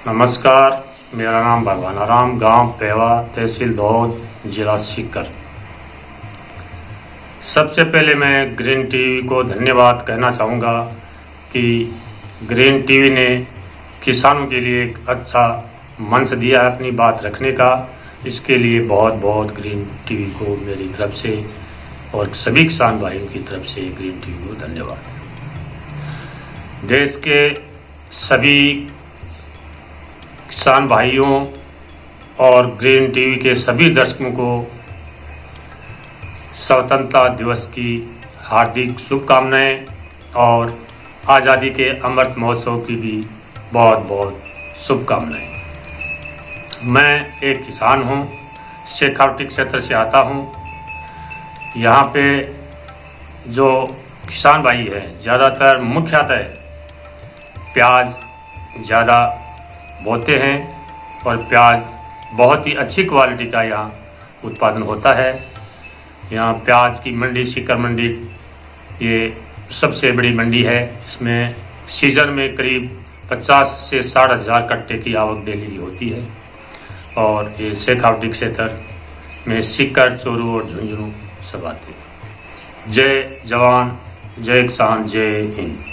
नमस्कार, मेरा नाम भगवानाराम, गांव पेवा, तहसील दौद, जिला सीकर। सबसे पहले मैं ग्रीन टीवी को धन्यवाद कहना चाहूँगा कि ग्रीन टीवी ने किसानों के लिए एक अच्छा मंच दिया है अपनी बात रखने का। इसके लिए बहुत बहुत ग्रीन टीवी को मेरी तरफ से और सभी किसान भाइयों की तरफ से ग्रीन टीवी को धन्यवाद। देश के सभी किसान भाइयों और ग्रीन टीवी के सभी दर्शकों को स्वतंत्रता दिवस की हार्दिक शुभकामनाएं और आज़ादी के अमृत महोत्सव की भी बहुत बहुत शुभकामनाएं। मैं एक किसान हूं, शेखावटी क्षेत्र से आता हूं। यहाँ पे जो किसान भाई है ज़्यादातर मुख्यतः प्याज ज़्यादा बोते हैं और प्याज बहुत ही अच्छी क्वालिटी का यहाँ उत्पादन होता है। यहाँ प्याज की मंडी सीकर मंडी ये सबसे बड़ी मंडी है। इसमें सीजन में करीब 50 से 60 हज़ार कट्टे की आवक डेली की होती है। और ये शेखावटी क्षेत्र में सीकर, चोरू और झुंझुनू सब आते हैं। जय जवान, जय किसान, जय हिंद।